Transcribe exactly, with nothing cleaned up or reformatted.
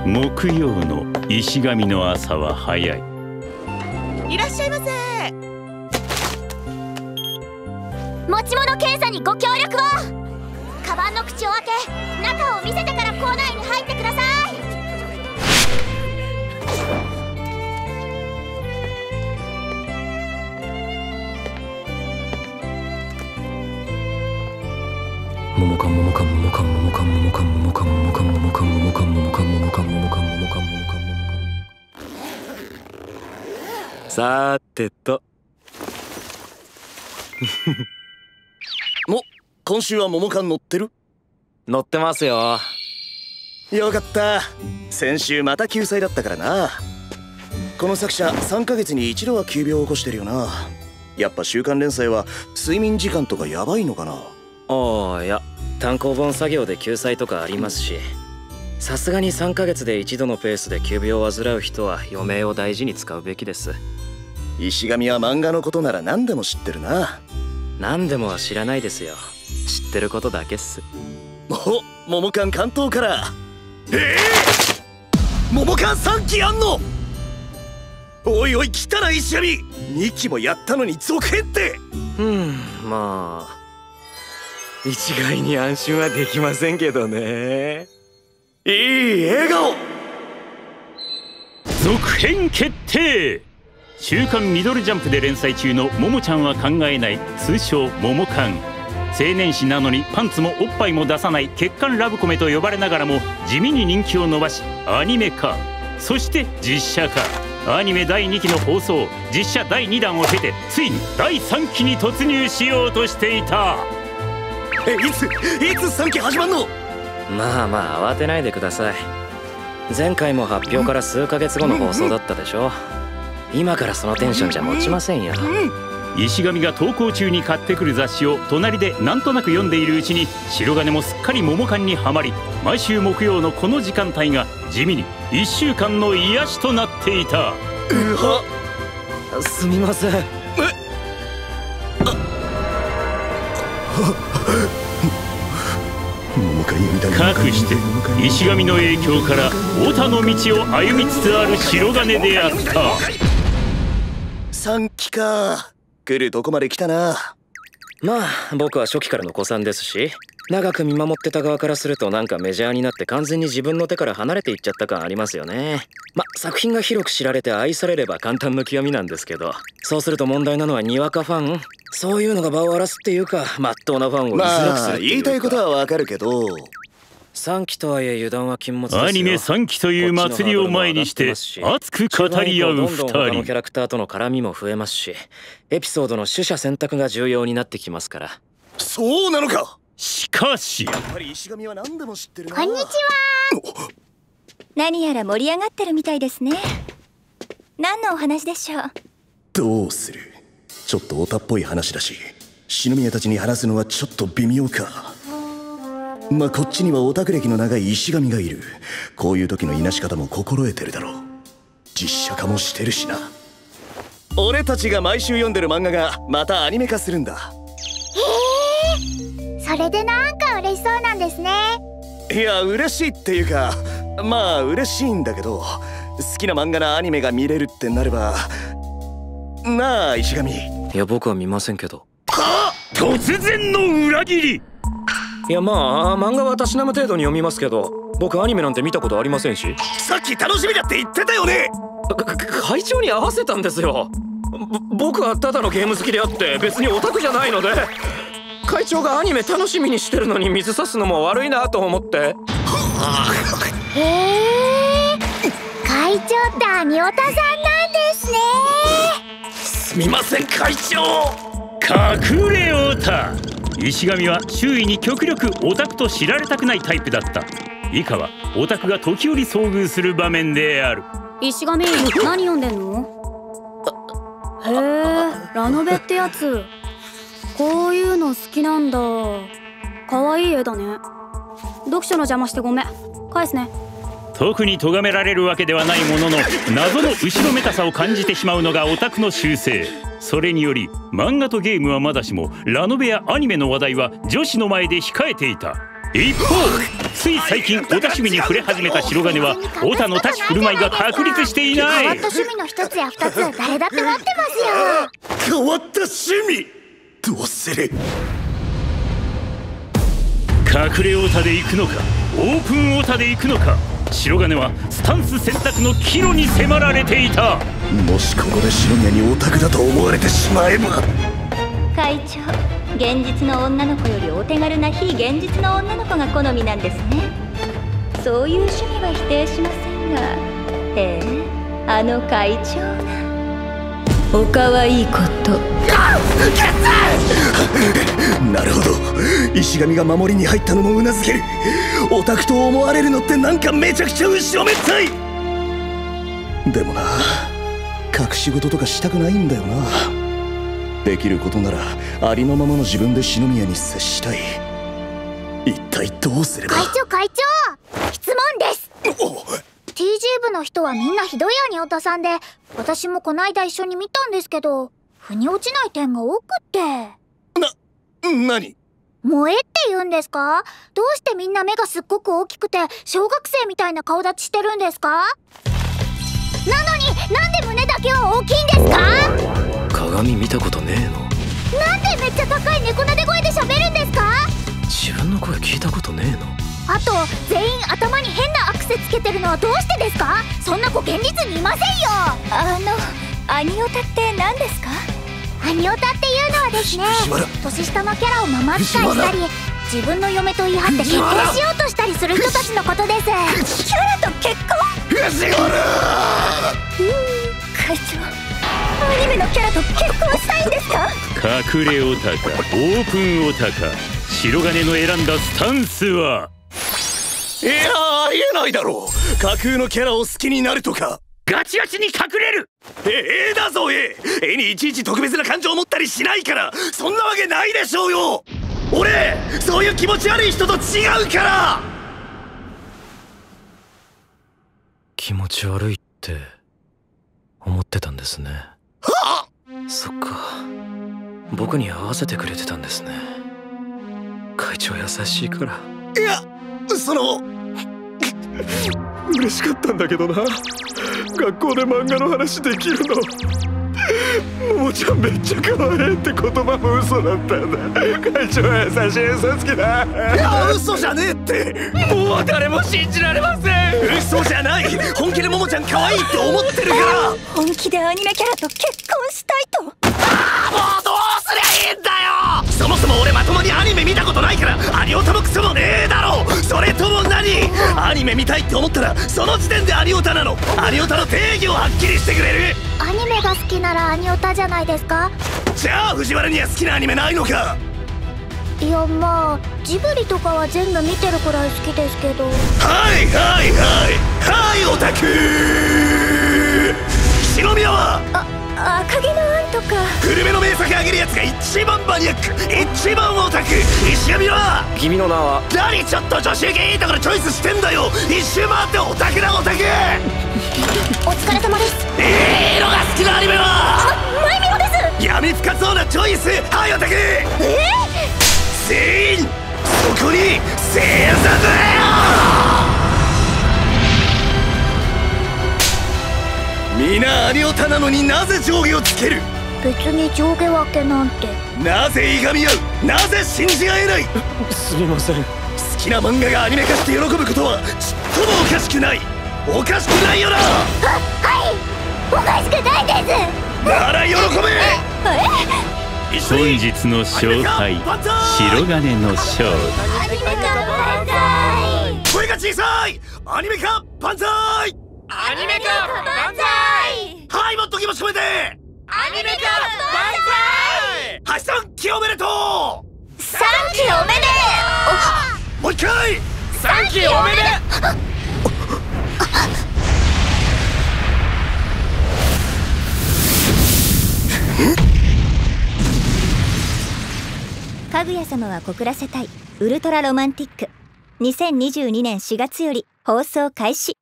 木曜の石神の朝は早い。 いらっしゃいませ。 持ち物検査にご協力を。カバンの口を開け、中を見せてから校内に入ってください。 ももかんももかんももかんももかんももかんももかんももかんももかんももかんももかんももかんももかんももかんももかんももかんももかん。さーてとも、今週は桃缶乗ってる？ 乗ってますよ。 よかった。先週また救済だったからな。この作者さんかげつに一度は急病を起こしてるよな。やっぱ週刊連載は睡眠時間とかやばいのかな。 ああ、いや単行本作業で救済とかありますし、さすがにさんかげつで一度のペースで急病を患う人は余命を大事に使うべきです。 石神は漫画のことなら何でも知ってるな。 何でもは知らないですよ。知ってることだけっす。 お、桃缶関東から。ええー、桃缶さんきあんの？おいおい汚い石神、にきもやったのに続編って。 うん、まあ一概に安心はできませんけどね。 いい笑顔。 続編決定。週刊ミドルジャンプで連載中の「ももちゃんは考えない」、通称「ももカン」。青年誌なのにパンツもおっぱいも出さない血管ラブコメと呼ばれながらも地味に人気を伸ばし、アニメ化、そして実写化。アニメだいにきの放送、実写だいにだんを経てついにだいさんきに突入しようとしていた。 え、いついつさんき始まんの？ まあまあ慌てないでください。前回も発表から数ヶ月後の放送だったでしょ。今からそのテンションじゃ持ちませんよ。 石神が登校中に買ってくる雑誌を隣でなんとなく読んでいるうちに、白金もすっかり桃缶にはまり、毎週木曜のこの時間帯が地味にいっしゅうかんの癒しとなっていた。 うわ、 すみません。えかくして石神の影響からオタの道を歩みつつある白金であった。 さんきか。来るとこまで来たな。 まあ僕は初期からの子さんですし、長く見守ってた側からするとなんかメジャーになって完全に自分の手から離れていっちゃった感ありますよね。まあ作品が広く知られて愛されれば簡単の極みなんですけど、そうすると問題なのはにわかファン、そういうのが場を荒らすっていうか、まっとうなファンを居づらくするっていうか。 まあ言いたいことはわかるけど、 さんきとはいえ油断は禁物ですよ。 アニメさんきという祭りを前にして熱く語り合うふたり。 どんどん他のキャラクターとの絡みも増えますし、エピソードの取捨選択が重要になってきますから。 そうなのか。 しかしやっぱり石神は何でも知ってるな。 こんにちは。 何やら盛り上がってるみたいですね。何のお話でしょう？ どうする？ちょっとオタっぽい話だし、篠宮たちに話すのはちょっと微妙か。まあこっちにはオタク歴の長い石神がいる。こういう時のいなし方も心得てるだろう。実写化もしてるしな。俺たちが毎週読んでる漫画がまたアニメ化するんだ。 へえ、それでなんか嬉しそうなんですね。 いや嬉しいっていうか、まあ嬉しいんだけど、好きな漫画のアニメが見れるってなればなあ石神。 いや僕は見ませんけど。 はあ、突然の裏切り。 いやまあ漫画はたしなむ程度に読みますけど、僕アニメなんて見たことありませんし。 さっき楽しみだって言ってたよね。 会長に合わせたんですよ。僕はただのゲーム好きであって別にオタクじゃないので、会長がアニメ楽しみにしてるのに水差すのも悪いなと思って。 へえ、会長ってアニオタさんなんですね。 すみません会長。 隠れオタ。石神は周囲に極力オタクと知られたくないタイプだった。以下はオタクが時折遭遇する場面である。 石神、何読んでんの？へえ、ラノベってやつ。こういうの好きなんだ。かわいい絵だね。読書の邪魔してごめん。返すね。 特に咎められるわけではないものの、謎の後ろめたさを感じてしまうのがオタクの習性。それにより漫画とゲームはまだしもラノベやアニメの話題は女子の前で控えていた。 一方つい最近オタ趣味に触れ始めた白金はオタの立ち振る舞いが確立していない。 変わった趣味の一つや二つ誰だって持ってますよ。 変わった趣味どうする？ 隠れオタで行くのかオープンオタで行くのか、白金はスタンス選択の岐路に迫られていた。 もしここで篠宮にオタクだと思われてしまえば。 会長、現実の女の子よりお手軽な非現実の女の子が好みなんですね。そういう趣味は否定しませんが、ええ、あの会長がおかわいいこと。 なるほど、石神が守りに入ったのもうなずける。オタクと思われるのってなんかめちゃくちゃ後ろめったい。でもな、隠し事とかしたくないんだよな。できることならありのままの自分で篠宮に接したい。一体どうすれば。 会長会長、質問です。 ティージー 部の人はみんなひどいアニオタさんで、私もこないだ一緒に見たんですけど、腑に落ちない点が多くって。 な、何？ 萌えって言うんですか？どうしてみんな目がすっごく大きくて小学生みたいな顔立ちしてるんですか？なのになんで胸だけは大きいんですか？ 鏡見たことねえの？ なんでめっちゃ高い猫なで声で喋るんですか？ 自分の声聞いたことねえの？ あと全員頭に変なアクセつけてるのはどうしてですか？そんな子現実にいませんよ。 あのアニオタって何ですか？ アニオタっていうのはですね、年下のキャラをママ扱いしたり、自分の嫁と言い張って結婚しようとしたりする人たちのことです。 キャラと結婚？ 藤原！ 会長、アニメのキャラと結婚したいんですか？ 隠れオタかオープンオタか、白金の選んだスタンスは。 いやありえないだろう。架空のキャラを好きになるとか。 ガチガチに隠れる。 ええだぞえ絵にいちいち特別な感情を持ったりしないから、そんなわけないでしょうよ。俺そういう気持ち悪い人と違うから。 気持ち悪いって思ってたんですね。 はあ、そっか、僕に合わせてくれてたんですね。会長優しいから。 いや、その嬉しかったんだけどな、学校で漫画の話できるの。ももちゃんめっちゃ可愛いって言葉も嘘だったんだ。会長は優しい嘘つきだ。いや嘘じゃねえって。もう誰も信じられません。嘘じゃない、本気でももちゃん可愛いって思ってるから。 本気でアニメキャラと結婚したいと。 ああ、もうどうすりゃいいんだよ。そもそも俺まともにアニメ見たことないから、アニオタもクソもねえだろ。それとも何？アニメ見たいって思ったらその時点でアニオタなの？アニオタの定義をはっきりしてくれる？ アニメが好きならアニオタじゃないですか？ じゃあ藤原には好きなアニメないのか？ いや、まあジブリとかは全部見てるくらい好きですけど。 はいはいはいはいオタク。篠宮はあ、赤城のアンとかグルメの名作あげるやつが一番マニアック、一番オタク。石神は君の名は？ 何ちょっと女子受けいいところチョイスしてんだよ。一周回ってオタクだオタク。 お疲れ様です。 いいのが好きなアニメはま、マイミロです。 闇深そうなチョイス。はいオタク。 えー、全員そこに正座だよ。皆アニオタなのになぜ上下をつける？ 別に上下分けなんて。 なぜいがみ合う？なぜ信じ合えない？ すみません。 好きな漫画がアニメ化して喜ぶことはちっともおかしくない。おかしくないよな。は、 はい、おかしくないです。 なら喜べ。 本日の勝敗、白金の勝利。 アニメ化万歳。 声が小さい。アニメ化万歳。 アニメ化万歳。 はい、もっと気持ち込めて。 アニメ化万歳。 はちさんきおめでとう。 さんきおめで。 もう一回。 さんきおめで。 かぐや様は告らせたいウルトラロマンティックにせんにじゅうにねんしがつより放送開始。